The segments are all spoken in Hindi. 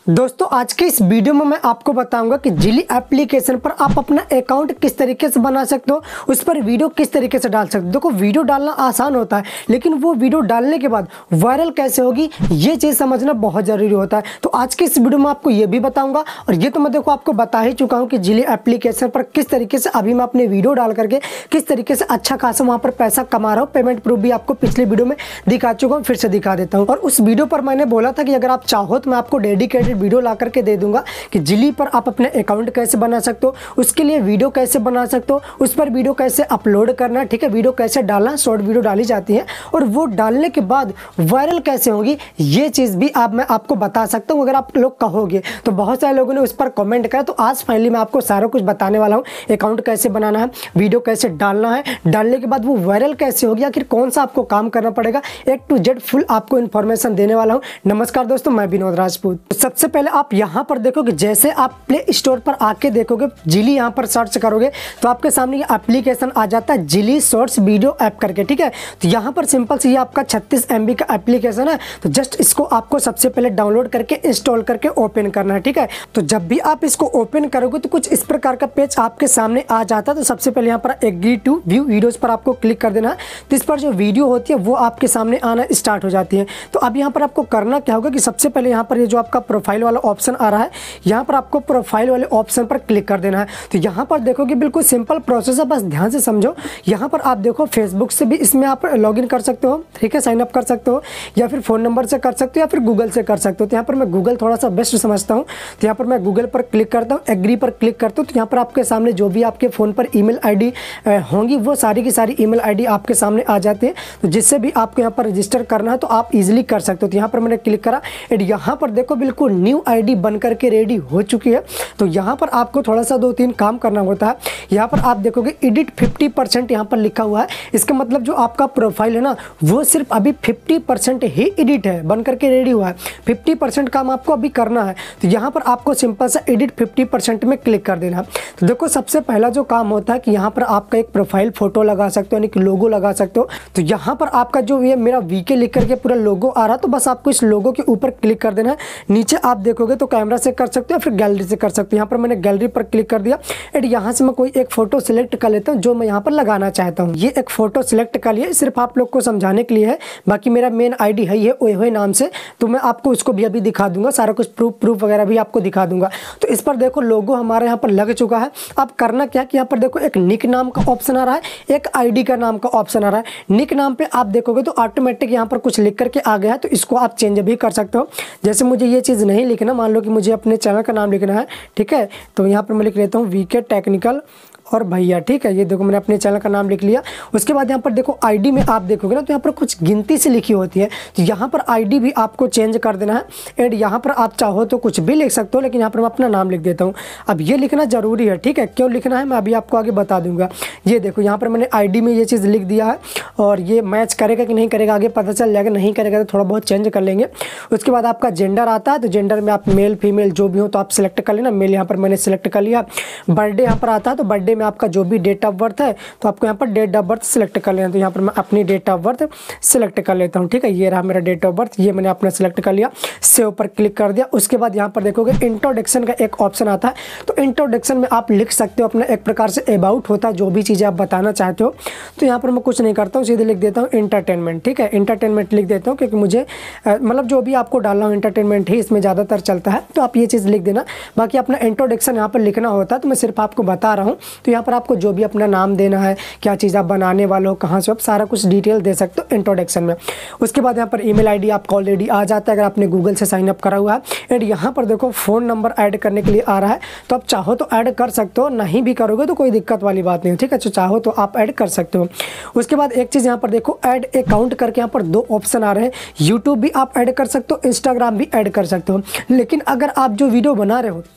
दोस्तों आज के इस वीडियो में मैं आपको बताऊंगा कि जिली एप्लीकेशन पर आप अपना अकाउंट किस तरीके से बना सकते हो, उस पर वीडियो किस तरीके से डाल सकते हो। देखो वीडियो डालना आसान होता है, लेकिन वो वीडियो डालने के बाद वायरल कैसे होगी ये चीज़ समझना बहुत ज़रूरी होता है। तो आज के इस वीडियो में आपको ये भी बताऊंगा, और ये तो मैं देखो आपको बता ही चुका हूँ कि जिली एप्लीकेशन पर किस तरीके से अभी मैं अपने वीडियो डाल करके किस तरीके से अच्छा खासा वहाँ पर पैसा कमा रहा हूँ। पेमेंट प्रूफ भी आपको पिछले वीडियो में दिखा चुका हूँ, फिर से दिखा देता हूँ। और उस वीडियो पर मैंने बोला था कि अगर आप चाहो तो मैं आपको डेडिकेटेड वीडियो ला करके दे दूंगा कि जिली पर आप अपने अकाउंट कैसे बना सकते हो, उसके लिए वीडियो कैसे बना सकते हो, उस पर वीडियो कैसे अपलोड करना है, ठीक है, वीडियो कैसे डालना, शॉर्ट वीडियो डाली जाती है और वो डालने के बाद वायरल कैसे होगी ये चीज़ भी मैं आपको बता सकता हूँ अगर आप लोग कहोगे। तो बहुत सारे लोगों ने उस पर कमेंट करा, तो आज फाइनली मैं आपको सारा कुछ बताने वाला हूँ। अकाउंट कैसे बनाना है, वीडियो कैसे डालना है, डालने के बाद वो वायरल कैसे होगी, आखिर कौन सा आपको काम करना पड़ेगा, A to Z फुल आपको इन्फॉर्मेशन देने वाला हूँ। नमस्कार दोस्तों, मैं विनोद राजपूत। सबसे पहले आप यहाँ पर देखोगे, जैसे आप प्ले स्टोर पर आके देखोगे जिली, यहाँ पर सर्च करोगे तो आपके सामने ये एप्लीकेशन आ जाता है जिली शॉर्ट्स वीडियो ऐप करके, ठीक है। तो यहाँ पर सिंपल से ये आपका 36 MB का एप्लीकेशन है। तो जस्ट इसको आपको सबसे पहले डाउनलोड करके इंस्टॉल करके ओपन करना है, ठीक है। तो जब भी आप इसको ओपन करोगे तो कुछ इस प्रकार का पेज आपके सामने आ जाता है। तो सबसे पहले यहाँ पर एग्री टू व्यू वीडियोस पर आपको क्लिक कर देना है। तो इस पर जो वीडियो होती है वो आपके सामने आना स्टार्ट हो जाती है। तो अब यहाँ पर आपको करना क्या होगा कि सबसे पहले यहाँ पर ये जो आपका प्रोफाइल वाला ऑप्शन आ रहा है, यहाँ पर आपको प्रोफाइल वाले ऑप्शन पर क्लिक कर देना है। तो यहाँ पर देखोगे बिल्कुल सिंपल प्रोसेस है, बस ध्यान से समझो। यहाँ पर आप देखो फेसबुक से भी इसमें आप लॉगिन कर सकते हो, ठीक है, साइन अप कर सकते हो, या फिर फ़ोन नंबर से कर सकते हो, या फिर गूगल से कर सकते हो। तो यहाँ पर मैं गूगल थोड़ा सा बेस्ट समझता हूँ, तो यहाँ पर मैं गूगल पर क्लिक करता हूँ, एग्री पर क्लिक करता हूँ। तो यहाँ पर आपके सामने जो भी आपके फ़ोन पर ईमेल आईडी होंगी वो सारी की सारी ईमेल आईडी आपके सामने आ जाती है। तो जिससे भी आपको यहाँ पर रजिस्टर करना है तो आप इजीली कर सकते हो। तो यहाँ पर मैंने क्लिक करा एंड यहाँ पर देखो बिल्कुल न्यू आईडी बन करके रेडी हो चुकी है। तो यहाँ पर आपको थोड़ा सा 2-3 काम करना होता है। यहाँ पर आप देखोगे एडिट 50% यहाँ पर लिखा हुआ है। इसका मतलब जो आपका प्रोफाइल है ना वो सिर्फ अभी 50% ही एडिट है, बन करके रेडी हुआ है। 50% काम आपको अभी करना है। तो यहाँ पर आपको सिंपल सा एडिट 50% में क्लिक कर देना। तो देखो सबसे पहला जो काम होता है कि यहाँ पर आपका एक प्रोफाइल फोटो लगा सकते हो, यानी कि लोगो लगा सकते हो। तो यहाँ पर आपका जो ये मेरा वीके लिख करके पूरा लोगो आ रहा है, तो बस आपको इस लोगो के ऊपर क्लिक कर देना है। नीचे आप देखोगे तो कैमरा से कर सकते हो, फिर गैलरी से कर सकते हो। यहाँ पर मैंने गैलरी पर क्लिक कर दिया एंड यहाँ से मैं कोई एक फोटो सिलेक्ट कर लेता हूँ जो मैं यहाँ पर लगाना चाहता हूँ। ये एक फोटो सिलेक्ट कर लिया, सिर्फ आप लोग को समझाने के लिए है, बाकी मेरा मेन आईडी है ये ओए नाम से। तो मैं आपको उसको भी अभी दिखा दूंगा, सारा कुछ प्रूफ वगैरह भी आपको दिखा दूंगा। तो इस पर देखो लोगो हमारे यहाँ पर लग चुका है। अब करना क्या कि यहाँ पर देखो एक निक नाम का ऑप्शन आ रहा है, एक आईडी का नाम का ऑप्शन आ रहा है। निक नाम पे आप देखोगे तो ऑटोमेटिक यहाँ पर कुछ लिख करके आ गया है, तो इसको आप चेंज भी कर सकते हो। जैसे मुझे ये चीज़ नहीं लिखना, मान लो कि मुझे अपने चैनल का नाम लिखना है, ठीक है, तो यहाँ पर मैं लिख लेता हूँ वीके टेक्निकल और भैया, ठीक है। ये देखो मैंने अपने चैनल का नाम लिख लिया। उसके बाद यहाँ पर देखो आईडी में आप देखोगे ना तो यहाँ पर कुछ गिनती से लिखी होती है, तो यहाँ पर आईडी भी आपको चेंज कर देना है। एंड यहाँ पर आप चाहो तो कुछ भी लिख सकते हो, लेकिन यहाँ पर मैं अपना नाम लिख देता हूँ। अब ये लिखना ज़रूरी है, ठीक है, क्यों लिखना है मैं अभी आपको आगे बता दूंगा। ये देखो यहाँ पर मैंने आईडी में ये चीज़ लिख दिया है, और ये मैच करेगा कि नहीं करेगा आगे पता चल जाएगा, नहीं करेगा तो थोड़ा बहुत चेंज कर लेंगे। उसके बाद आपका जेंडर आता है, तो जेंडर में आप मेल फीमेल जो भी हो तो आप सिलेक्ट कर लेना। मेल यहाँ पर मैंने सिलेक्ट कर लिया। बर्थडे यहाँ पर आता है, तो बर्थडे में आपका जो भी डेट ऑफ बर्थ है तो आपको यहाँ पर डेट ऑफ बर्थ सिलेक्ट कर लेना। तो यहाँ पर मैं अपनी डेट ऑफ बर्थ सिलेक्ट कर लेता हूँ, ठीक है। ये रहा मेरा डेट ऑफ बर्थ, ये मैंने अपना सिलेक्ट कर लिया, सेव पर क्लिक कर दिया। उसके बाद यहाँ पर देखोगे इंट्रोडक्शन का एक ऑप्शन आता है। तो इंट्रोडक्शन में आप लिख सकते हो अपना, एक प्रकार से अबाउट होता है, जो भी चीज़ें आप बताना चाहते हो। तो यहाँ पर मैं कुछ नहीं करता हूँ, सीधे लिख देता हूँ एंटरटेनमेंट, ठीक है, एंटरटेनमेंट लिख देता हूँ, क्योंकि मुझे मतलब जो भी आपको डालना हो एंटरटेनमेंट ही इसमें ज़्यादातर चलता है। तो आप ये चीज़ लिख देना। बाकी अपना इंट्रोडक्शन यहाँ पर लिखना होता है, तो मैं सिर्फ आपको बता रहा हूँ। तो यहाँ पर आपको जो भी अपना नाम देना है, क्या चीज़ आप बनाने वाले हो, कहाँ से, आप सारा कुछ डिटेल दे सकते हो इंट्रोडक्शन में। उसके बाद यहाँ पर ईमेल आईडी आपका ऑलरेडी आ जाता है अगर आपने गूगल से साइन अप करा हुआ है। एंड यहाँ पर देखो फ़ोन नंबर ऐड करने के लिए आ रहा है, तो आप चाहो तो ऐड कर सकते हो, नहीं भी करोगे तो कोई दिक्कत वाली बात नहीं, ठीक है। तो चाहो तो आप ऐड कर सकते हो। उसके बाद एक चीज़ यहाँ पर देखो ऐड अकाउंट करके यहाँ पर 2 ऑप्शन आ रहे हैं। यूट्यूब भी आप ऐड कर सकते हो, इंस्टाग्राम भी ऐड कर सकते हो। लेकिन अगर आप जो वीडियो बना रहे हो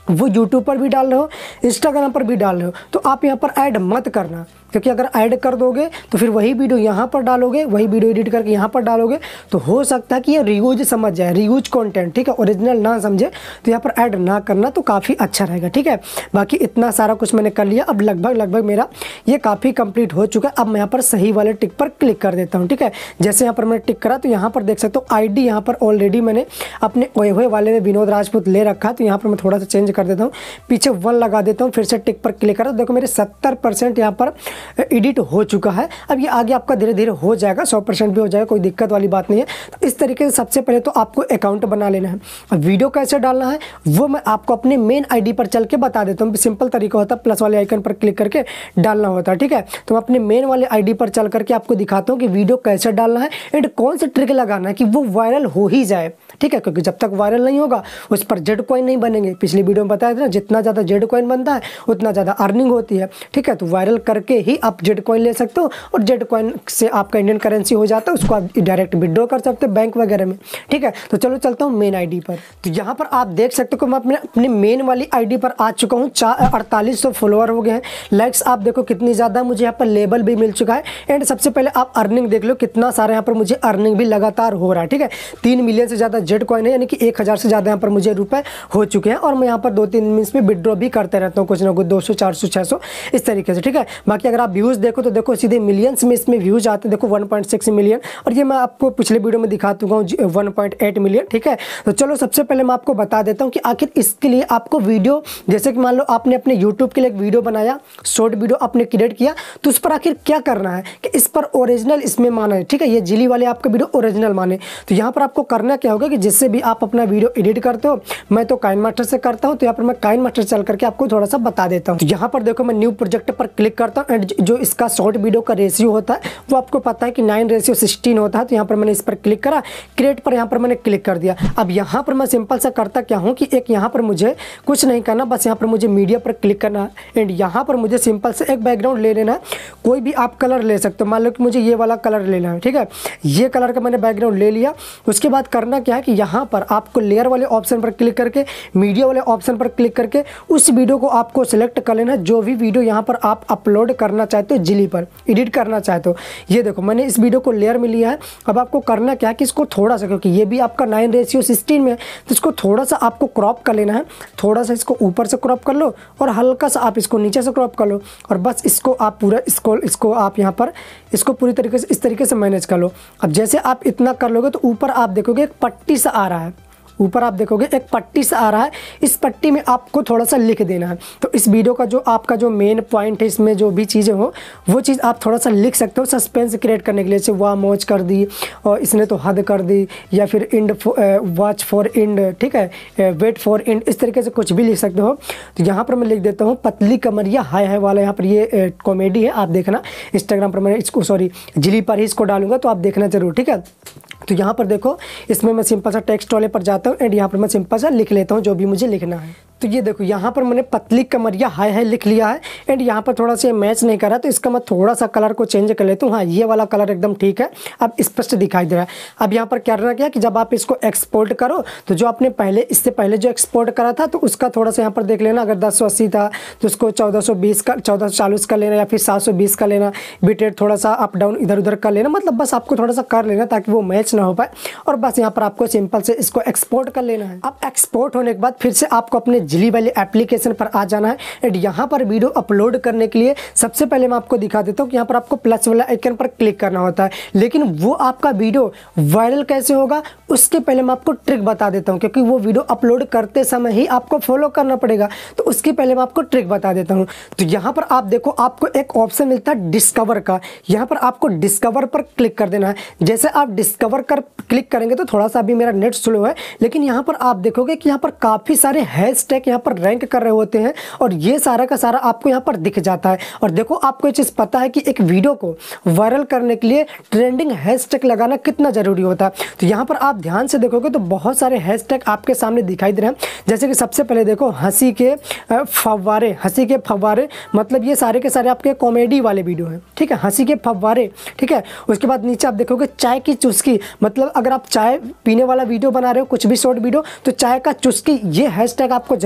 वो यूट्यूब पर भी डाल रहे हो, इंस्टाग्राम पर भी डाल रहे हो, तो आप यहाँ पर ऐड मत करना, क्योंकि अगर ऐड कर दोगे तो फिर वही वीडियो यहाँ पर डालोगे, वही वीडियो एडिट करके यहाँ पर डालोगे, तो हो सकता है कि ये रीयूज समझ जाए, रीयूज कंटेंट, ठीक है, ओरिजिनल ना समझे, तो यहाँ पर ऐड ना करना तो काफ़ी अच्छा रहेगा, ठीक है। बाकी इतना सारा कुछ मैंने कर लिया, अब लगभग मेरा ये काफ़ी कंप्लीट हो चुका है। अब मैं यहाँ पर सही वाले टिक पर क्लिक कर देता हूँ, ठीक है। जैसे यहाँ पर मैंने टिक करा तो यहाँ पर देख सकते हो ID यहाँ पर ऑलरेडी मैंने अपने ओए हुए वाले में विनोद राजपूत ले रखा, तो यहाँ पर मैं थोड़ा सा चेंज कर देता हूँ, पीछे 1 लगा देता हूँ, फिर से टिक पर क्लिक करा, देखो मेरे 70% यहाँ पर एडिट हो चुका है। अब ये आगे आपका धीरे धीरे हो जाएगा, 100% भी हो जाएगा, कोई दिक्कत वाली बात नहीं है। तो इस तरीके से सबसे पहले तो आपको अकाउंट बना लेना है। अब वीडियो कैसे डालना है वो मैं आपको अपने मेन ID पर चल के बता देता हूँ। सिंपल तरीका होता है, प्लस वाले आइकन पर क्लिक करके डालना होता है, ठीक है। तो मैं अपने मेन वाले ID पर चल करके आपको दिखाता हूँ कि वीडियो कैसे डालना है एंड कौन सा ट्रिक लगाना है कि वो वायरल हो ही जाए, ठीक है। क्योंकि जब तक वायरल नहीं होगा उस पर जेड कॉइन नहीं बनेंगे। पिछली वीडियो में बताया था ना, जितना ज़्यादा जेड कॉइन बनता है उतना ज़्यादा अर्निंग होती है, ठीक है। तो वायरल करके ही आप जेड कॉइन ले सकते हो, और जेड कॉइन से आपका इंडियन करेंसी हो जाता है, उसको आप डायरेक्ट विड्रॉ कर सकते हो बैंक वगैरह में, ठीक है। तो चलो चलता हूँ मेन ID पर। तो यहाँ पर आप देख सकते हो कि मैं अपने मेन वाली ID पर आ चुका हूँ। 4800 फॉलोअर हो गए हैं। लाइक्स आप देखो कितनी ज़्यादा, मुझे यहाँ पर लेबल भी मिल चुका है। एंड सबसे पहले आप अर्निंग देख लो कितना सारा यहाँ पर मुझे अर्निंग भी लगातार हो रहा है, ठीक है। 3 मिलियन से ज़्यादा जेड कॉइन है, यानी कि 1000 से ज़्यादा यहाँ पर मुझे रुपए हो चुके हैं। और मैं यहाँ पर 2-3 मिनट्स में विड्रॉ भी करते रहता हूँ, कुछ ना कुछ 200, 400, 600 इस तरीके से, ठीक है। बाकी अगर आप व्यूज़ देखो तो देखो सीधे मिलियंस में इसमें व्यूज़ आते हैं, देखो 1.6 मिलियन, और ये मैं आपको पिछले वीडियो में दिखा चुका हूँ 1.8 मिलियन, ठीक है। तो चलो सबसे पहले मैं आपको बता देता हूँ कि आखिर इसके लिए आपको वीडियो, जैसे कि मान लो आपने अपने यूट्यूब के लिए एक वीडियो बनाया, शॉर्ट वीडियो आपने क्रिएट किया, तो उस पर आखिर क्या करना है कि इस पर ओरिजिनल इसमें माना है, ठीक है। ये जिली वाले आपका वीडियो ओरिजिनल माने, तो यहाँ पर आपको करना क्या होगा कि जिससे भी आप अपना वीडियो एडिट करते हो, मैं तो काइन मास्टर से करता हूँ, तो यहाँ पर मैं काइन मास्टर चल करके आपको थोड़ा सा बता देता हूँ। तो यहाँ पर देखो मैं न्यू प्रोजेक्ट पर क्लिक करता हूँ, एंड जो इसका शॉर्ट वीडियो का रेशियो होता है वो आपको पता है कि 9:16 होता है। तो यहाँ पर मैंने इस पर क्लिक करा, क्रिएट पर यहाँ पर मैंने क्लिक कर दिया। अब यहाँ पर मैं सिंपल सा करता क्या हूँ कि एक यहाँ पर मुझे कुछ नहीं करना, बस यहाँ पर मुझे मीडिया पर क्लिक करना है, एंड यहाँ पर मुझे सिंपल से एक बैकग्राउंड ले लेना है। कोई भी आप कलर ले सकते हो, मान लो कि मुझे ये वाला कलर लेना है, ठीक है। ये कलर का मैंने बैकग्राउंड ले लिया। उसके बाद करना क्या है कि यहाँ पर आपको लेयर वाले ऑप्शन पर क्लिक करके, मीडिया वाले ऑप्शन पर क्लिक करके उस वीडियो को आपको सिलेक्ट कर लेना है, जो भी वीडियो यहाँ पर आप अपलोड करना चाहते हो, जिली पर एडिट करना चाहते हो। ये देखो मैंने इस वीडियो को लेयर में लिया है। अब आपको करना क्या है कि इसको थोड़ा सा, क्योंकि ये भी आपका 9:16 में है, तो इसको थोड़ा सा आपको क्रॉप कर लेना है। थोड़ा सा इसको ऊपर से क्रॉप कर लो और हल्का सा आप इसको नीचे से क्रॉप कर लो, और बस इसको आप पूरा इसको आप यहाँ पर इसको पूरी तरीके से इस तरीके से मैनेज कर लो। अब जैसे आप इतना कर लोगे तो ऊपर आप देखोगे एक पट्टी सा आ रहा है, ऊपर आप देखोगे एक पट्टी से आ रहा है। इस पट्टी में आपको थोड़ा सा लिख देना है। तो इस वीडियो का जो आपका जो मेन पॉइंट है, इसमें जो भी चीज़ें हो वो चीज़ आप थोड़ा सा लिख सकते हो, सस्पेंस क्रिएट करने के लिए। जैसे वाह मौज कर दी, और इसने तो हद कर दी, या फिर इंड वॉच फॉर इंड, ठीक है, वेट फॉर इंड, इस तरीके से कुछ भी लिख सकते हो। तो यहाँ पर मैं लिख देता हूँ पतली कमरिया हाय हाय वाला। यहाँ पर ये कॉमेडी है, आप देखना। इंस्टाग्राम पर मैं इसको जिली पर ही इसको डालूंगा, तो आप देखना जरूर, ठीक है। तो यहाँ पर देखो इसमें मैं सिंपल सा टेक्स्ट वाले पर जाता हूँ, एंड यहाँ पर मैं सिंपल सा लिख लेता हूँ जो भी मुझे लिखना है। तो ये देखो यहाँ पर मैंने पतली कमरिया हाय हाय लिख लिया है, एंड यहाँ पर थोड़ा सा मैच नहीं कर रहा, तो इसका मैं थोड़ा सा कलर को चेंज कर लेता हूँ। हाँ, ये वाला कलर एकदम ठीक है, अब स्पष्ट दिखाई दे रहा है। अब यहाँ पर करना क्या कि जब आप इसको एक्सपोर्ट करो, तो जो आपने पहले इससे पहले जो एक्सपोर्ट करा था, तो उसका थोड़ा सा यहाँ पर देख लेना। अगर 1080 था तो उसको 1420 का 1440 का लेना, या फिर 720 का लेना। बिटरेट थोड़ा सा अप डाउन इधर उधर कर लेना, मतलब बस आपको थोड़ा सा कर लेना ताकि वो मैच ना हो पाए। और बस यहाँ पर आपको सिंपल से इसको एक्सपोर्ट कर लेना है। अब एक्सपोर्ट होने के बाद फिर से आपको अपने जिली वाले एप्लीकेशन पर आ जाना है, एंड यहाँ पर वीडियो अपलोड करने के लिए सबसे पहले मैं आपको दिखा देता हूँ कि यहाँ पर आपको प्लस वाला आइकन पर क्लिक करना होता है। लेकिन वो आपका वीडियो वायरल कैसे होगा उसके पहले मैं आपको ट्रिक बता देता हूँ, क्योंकि वो वीडियो अपलोड करते समय ही आपको फॉलो करना पड़ेगा। तो उसके पहले मैं आपको ट्रिक बता देता हूँ। तो यहाँ पर आप देखो, आपको एक ऑप्शन मिलता है डिस्कवर का। यहाँ पर आपको डिस्कवर पर क्लिक कर देना है। जैसे आप डिस्कवर कर क्लिक करेंगे तो थोड़ा सा अभी मेरा नेट स्लो है, लेकिन यहाँ पर आप देखोगे कि यहाँ पर काफ़ी सारे हैशटैग यहाँ पर रैंक कर रहे होते हैं, और ये सारा का सारा आपको यहाँ पर दिख जाता है। और देखो आपको ये चीज़ पता है कि एक वीडियो को वायरल करने के लिए ट्रेंडिंग हैशटैग लगाना कितना ज़रूरी होता है। तो यहाँ पर आप ध्यान से देखोगे तो बहुत सारे हैशटैग आपके सामने दिखाई दे रहे हैं। जैसे कि सबसे पहले देखो हंसी के फव्वारे, हंसी के फव्वारे, मतलब ये सारे के सारे आपके कॉमेडी वाले वीडियो हैं, ठीक है, हंसी के फव्वारे, ठीक है। उसके बाद नीचे आप देखोगे चाय की चुस्की, मतलब अगर आप चाय पीने वाला वीडियो बना रहे हो, कुछ भी शॉर्ट वीडियो, तो चाय का चुस्की, ये हैशटैग आपको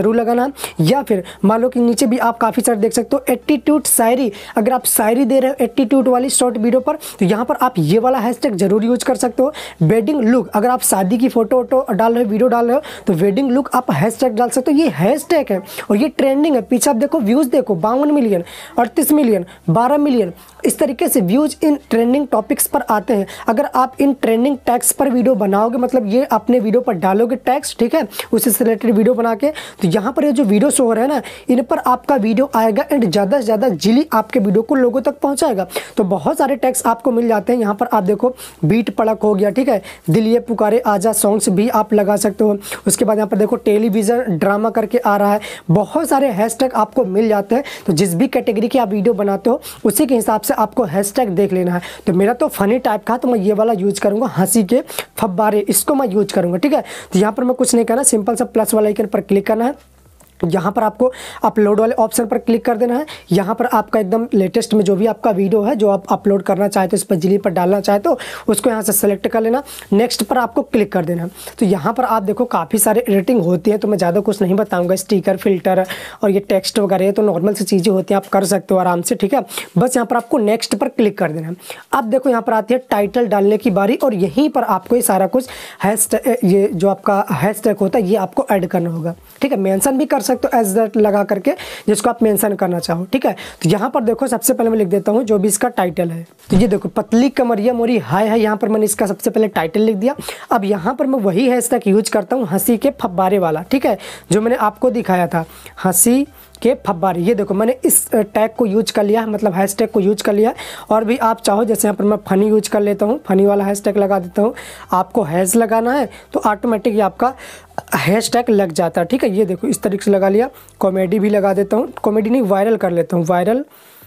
जरूर लगाना है। या फिर मान लो कि नीचे भी आप काफ़ी सारे देख सकते हो एटीट्यूड शायरी, अगर आप शायरी दे रहे हो एटीट्यूड वाली शॉर्ट वीडियो पर तो यहाँ पर आप ये वाला हैशटैग जरूर यूज कर सकते हो। वेडिंग लुक, अगर आप शादी की फोटो वोटो डाल रहे हो, वीडियो डाल रहे हो तो वेडिंग लुक आप हैशटैग डाल सकते हो। ये हैशटैग है और ये ट्रेंडिंग है। पीछे आप देखो व्यूज़ देखो 52 मिलियन, 38 मिलियन, 12 मिलियन, इस तरीके से व्यूज़ इन ट्रेंडिंग टॉपिक्स पर आते हैं। अगर आप इन ट्रेंडिंग टैग्स पर वीडियो बनाओगे, मतलब ये अपने वीडियो पर डालोगे टैग्स, ठीक है, उससे रिलेटेड वीडियो बना के, तो यहाँ पर ये जो वीडियो शो हो रहा है ना, इन पर आपका वीडियो आएगा एंड ज़्यादा से ज़्यादा जिली आपके वीडियो को लोगों तक पहुँचाएगा। तो बहुत सारे टैग्स आपको मिल जाते हैं। यहाँ पर आप देखो बीट पड़क हो गया, ठीक है, दिल ये पुकारे आजा सॉन्ग्स भी आप लगा सकते हो। उसके बाद यहाँ पर देखो टेलीविज़न ड्रामा करके आ रहा है, बहुत सारे हैशटैग आपको मिल जाते हैं। तो जिस भी कैटेगरी की आप वीडियो बनाते हो उसी के हिसाब से आपको हैशटैग देख लेना है। तो मेरा तो फनी टाइप का, तो मैं ये वाला यूज करूँगा, हंसी के फब्बारे, इसको मैं यूज करूँगा, ठीक है। तो यहाँ पर मैं कुछ नहीं करना, सिंपल सा प्लस वाला आइकन पर क्लिक करना है। यहाँ पर आपको अपलोड वाले ऑप्शन पर क्लिक कर देना है। यहाँ पर आपका एकदम लेटेस्ट में जो भी आपका वीडियो है जो आप अपलोड करना चाहते हो, इस पर जिली पर डालना चाहते हो, उसको यहाँ से सेलेक्ट कर लेना, नेक्स्ट पर आपको क्लिक कर देना। तो यहाँ पर आप देखो काफ़ी सारे एडिटिंग होती है, तो मैं ज़्यादा कुछ नहीं बताऊँगा। स्टिकर, फिल्टर और ये टेक्स्ट वगैरह तो नॉर्मल सी चीज़ें होती हैं, आप कर सकते हो आराम से, ठीक है। बस यहाँ पर आपको नेक्स्ट पर क्लिक कर देना है। अब देखो यहाँ पर आती है टाइटल डालने की बारी और यहीं पर आपको ये सारा कुछ हैशटैग, ये जो आपका हैशटैग होता है ये आपको ऐड करना होगा, ठीक है। मेंशन भी कर सकते हो एज दैट लगा करके जिसको आप मेंशन करना चाहो, ठीक है। तो यहाँ पर देखो सबसे पहले मैं लिख देता हूँ जो भी इसका टाइटल है। तो ये देखो पतली कमरिया मोरी हाय है, यहाँ पर मैंने इसका सबसे पहले टाइटल लिख दिया। अब यहाँ पर मैं वही हैशटैग यूज करता हूँ हंसी के फब्बारे वाला, ठीक है, जो मैंने आपको दिखाया था, हंसी के फब्बारे। ये देखो मैंने इस टैग को यूज कर लिया है, मतलब हैशटैग को यूज कर लिया है। और भी आप चाहो, जैसे यहाँ पर मैं फनी यूज कर लेता हूँ, फनी वाला हैशटैग लगा देता हूँ। आपको हैश लगाना है तो ऑटोमेटिक आपका हैशटैग लग जाता है, ठीक है। ये देखो इस तरीके से लगा लिया। कॉमेडी भी लगा देता हूँ, कॉमेडी नहीं वायरल कर लेता हूँ, वायरल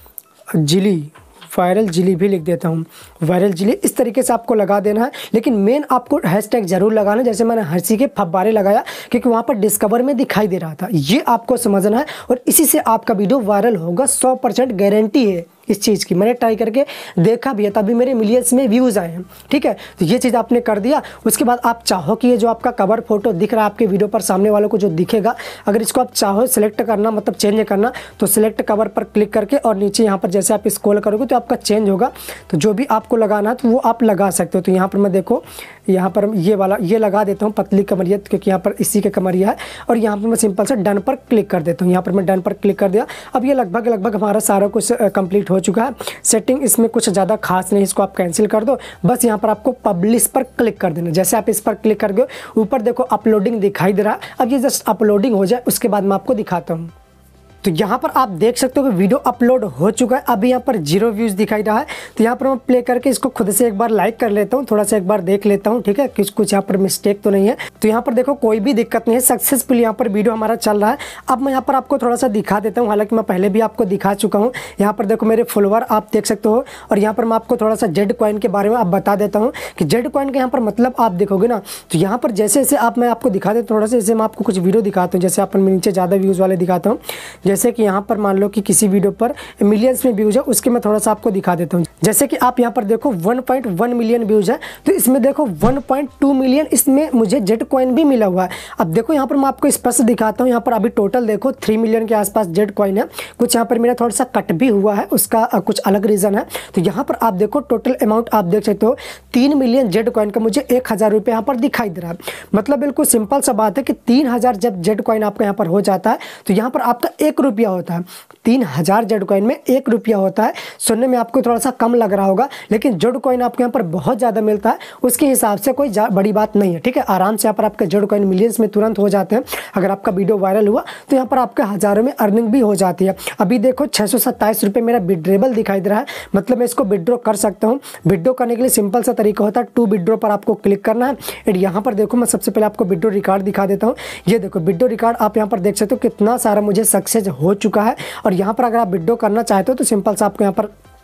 जिली भी लिख देता हूँ, वायरल जिली। इस तरीके से आपको लगा देना है, लेकिन मेन आपको हैशटैग जरूर लगाना है। जैसे मैंने हंसी के फब्बारे लगाया क्योंकि वहाँ पर डिस्कवर में दिखाई दे रहा था, ये आपको समझना है और इसी से आपका वीडियो वायरल होगा, 100% गारंटी है इस चीज़ की। मैंने ट्राई करके देखा भी है, तभी मेरे मिलियंस में व्यूज़ आए हैं, ठीक है। तो ये चीज़ आपने कर दिया। उसके बाद आप चाहो कि ये जो आपका कवर फोटो दिख रहा है आपके वीडियो पर, सामने वालों को जो दिखेगा, अगर इसको आप चाहो सिलेक्ट करना, मतलब चेंज करना, तो सिलेक्ट कवर पर क्लिक करके और नीचे यहाँ पर जैसे आप स्क्रॉल करोगे तो आपका चेंज होगा। तो जो भी आपको लगाना है तो वो आप लगा सकते हो। तो यहाँ पर मैं देखो, यहाँ पर ये वाला ये लगा देता हूँ पतली कमरिया, क्योंकि यहाँ पर इसी के कमरिया है। और यहाँ पर मैं सिंपल से डन पर क्लिक कर देता हूँ। यहाँ पर मैं डन पर क्लिक कर दिया। अब ये लगभग हमारा सारा कुछ कंप्लीट हो चुका है। सेटिंग इसमें कुछ ज़्यादा खास नहीं, इसको आप कैंसिल कर दो। बस यहाँ पर आपको पब्लिश पर क्लिक कर देना। जैसे आप इस पर क्लिक कर गए, ऊपर देखो अपलोडिंग दिखाई दे रहा है। अब ये जस्ट अपलोडिंग हो जाए उसके बाद मैं आपको दिखाता हूँ। तो यहाँ पर आप देख सकते हो कि वीडियो अपलोड हो चुका है। अभी यहाँ पर 0 व्यूज़ दिखाई रहा है। तो यहाँ पर मैं प्ले करके इसको खुद से एक बार लाइक कर लेता हूँ, थोड़ा सा एक बार देख लेता हूँ, ठीक है, कुछ यहाँ पर मिस्टेक तो नहीं है। तो यहाँ पर देखो कोई भी दिक्कत नहीं है, सक्सेसफुल यहाँ पर वीडियो हमारा चल रहा है। अब मैं यहाँ पर आपको थोड़ा सा दिखा देता हूँ, हालांकि मैं पहले भी आपको दिखा चुका हूँ। यहाँ पर देखो मेरे फॉलोवर आप देख सकते हो। और यहाँ पर मैं आपको थोड़ा सा जेड कॉइन के बारे में आप बता देता हूँ कि जेड कॉइन का यहाँ पर मतलब आप देखोगे ना, तो यहाँ पर जैसे जैसे मैं आपको दिखा देता हूँ, थोड़ा सा जैसे मैं आपको कुछ वीडियो दिखाता हूँ, जैसे अपन में नीचे ज़्यादा व्यूज़ वाले दिखाता हूँ। जैसे कि यहाँ पर मान लो कि किसी वीडियो पर मिलियंस में व्यूज है, उसके मैं थोड़ा सा आपको दिखा देता हूँ। जैसे कि आप यहाँ पर देखो 1.1 मिलियन व्यूज है, तो इसमें देखो 1.2 मिलियन इसमें मुझे जेड कॉइन भी मिला हुआ है। अब देखो यहाँ पर मैं आपको स्पष्ट दिखाता हूँ। यहाँ पर अभी टोटल देखो 3 मिलियन के आसपास जेड कॉइन है। कुछ यहाँ पर मेरा थोड़ा सा कट भी हुआ है, उसका कुछ अलग रीज़न है। तो यहाँ पर आप देखो टोटल अमाउंट आप देख सकते हो 3 मिलियन जेड कॉइन का मुझे 1000 रुपये यहाँ पर दिखाई दे रहा है। मतलब बिल्कुल सिंपल सा बात है कि 3000 जब जेड कॉइन आपका यहाँ पर हो जाता है तो यहाँ पर आपका 1 रुपया होता है। 3000 जेड कॉइन में 1 रुपया होता है। सुनने में आपको थोड़ा सा कम लग रहा होगा, लेकिन जेड कॉइन आपको यहाँ पर बहुत ज़्यादा मिलता है, उसके हिसाब से कोई बड़ी बात नहीं है, ठीक है। आराम से यहाँ पर आपके जेड कॉइन मिलियंस में तुरंत हो जाते हैं। अगर आपका वीडियो वायरल हुआ तो यहाँ पर आपके हज़ारों में अर्निंग भी हो जाती है। अभी देखो 627 रुपये मेरा विड्रेबल दिखाई दे रहा है, मतलब मैं इसको विड्रॉ कर सकता हूँ। विड्रॉ करने के लिए सिंपल सा तरीका होता है, टू विड्रॉ पर आपको क्लिक करना है। एंड यहाँ पर देखो मैं सबसे पहले आपको विड्रॉ रिकॉर्ड दिखा देता हूँ। ये देखो विड्रॉ रिकॉर्ड आप यहाँ पर देख सकते हो कितना सारा मुझे सक्सेस हो चुका है। और यहाँ पर अगर आप विड्रॉ करना चाहते हो तो सिंपल सा आपको यहाँ पर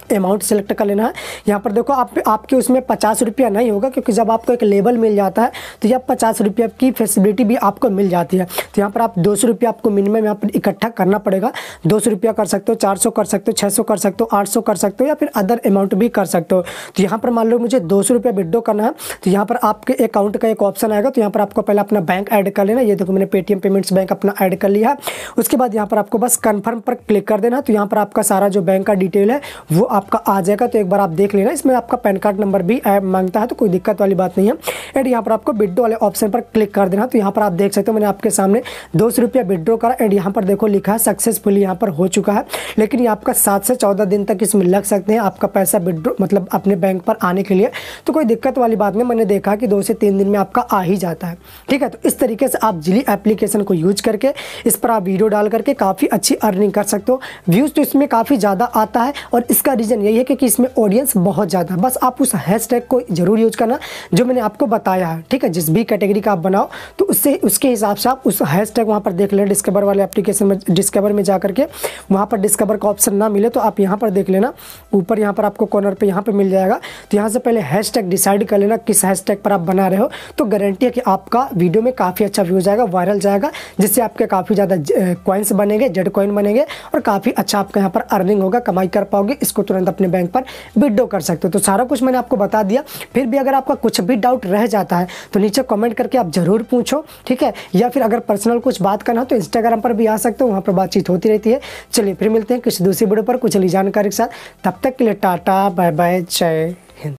अमाउंट सेलेक्ट कर लेना है। यहाँ पर देखो आपके उसमें 50 रुपया नहीं होगा, क्योंकि जब आपको एक लेबल मिल जाता है तो यह 50 रुपया की फैसिलिटी भी आपको मिल जाती है। तो यहाँ पर आप 200 रुपया आपको मिनिमम यहाँ पर इकट्ठा करना पड़ेगा। 200 रुपया कर सकते हो, 400 कर सकते हो, 600 कर सकते हो, 800 कर सकते हो, या फिर अदर अमाउंट भी कर सकते हो। तो यहाँ पर मान लो मुझे 200 रुपया विड्रॉ करना है, तो यहाँ पर आपके अकाउंट का एक ऑप्शन आएगा। तो यहाँ पर आपको पहले अपना बैंक ऐड कर लेना। ये देखो मैंने पेटीएम पेमेंट्स बैंक अपना ऐड कर लिया है। उसके बाद यहाँ पर आपको बस कन्फर्म पर क्लिक कर देना। तो यहाँ पर आपका सारा जो बैंक का डिटेल है वो आपका आ जाएगा। तो एक बार आप देख लेना, इसमें आपका पैन कार्ड नंबर भी मांगता है, तो कोई दिक्कत वाली बात नहीं है। एंड यहाँ पर आपको विड्रॉ वाले ऑप्शन पर क्लिक कर देना। तो यहाँ पर आप देख सकते हो मैंने आपके सामने 200 रुपया विड्रॉ करा। एंड यहाँ पर देखो लिखा है सक्सेसफुली यहाँ पर हो चुका है, लेकिन ये आपका 7 से 14 दिन तक इसमें लग सकते हैं आपका पैसा विड्रॉ मतलब अपने बैंक पर आने के लिए। तो कोई दिक्कत वाली बात नहीं, मैंने देखा कि 2 से 3 दिन में आपका आ ही जाता है। ठीक है, तो इस तरीके से आप जिली एप्लीकेशन को यूज करके इस पर आप वीडियो डाल करके काफ़ी अच्छी अर्निंग कर सकते हो। व्यूज़ तो इसमें काफ़ी ज़्यादा आता है, और इसका रीज़न यही है कि इसमें ऑडियंस बहुत ज़्यादा है। बस आप उस हैशटैग को जरूर यूज करना जो मैंने आपको बताया है। ठीक है, जिस भी कैटेगरी का आप बनाओ तो उसके हिसाब से आप उस हैशटैग वहाँ पर देख लेना। डिस्कवर वाले एप्लीकेशन में डिस्कवर में जा करके वहाँ पर डिस्कवर का ऑप्शन ना मिले तो आप यहाँ पर देख लेना, ऊपर यहाँ पर आपको कॉर्नर पे यहाँ पे मिल जाएगा। तो यहाँ से पहले हैशटैग डिसाइड कर लेना किस हैशटैग पर आप बना रहे हो, तो गारंटी है कि आपका वीडियो में काफ़ी अच्छा व्यूज आएगा, वायरल जाएगा, जिससे आपके काफ़ी ज़्यादा कॉइन्स बनेंगे, जेड कॉइन बनेंगे, और काफ़ी अच्छा आपका यहाँ पर अर्निंग होगा, कमाई कर पाओगे। इसको तुरंत अपने बैंक पर विड्रॉ कर सकते हो। तो सारा कुछ मैंने आपको बता दिया। फिर भी अगर आपका कुछ भी डाउट रह जाता है तो नीचे कमेंट करके आप ज़रूर पूछो। ठीक है, या फिर अगर पर्सनल कुछ बात करना हो तो इंस्टाग्राम पर भी आ सकते हो, वहाँ पर बातचीत होती रहती है। चलिए फिर मिलते हैं किसी दूसरी वीडियो पर कुछ नई जानकारी के साथ। तब तक के लिए टाटा बाय बाय, जय हिंद।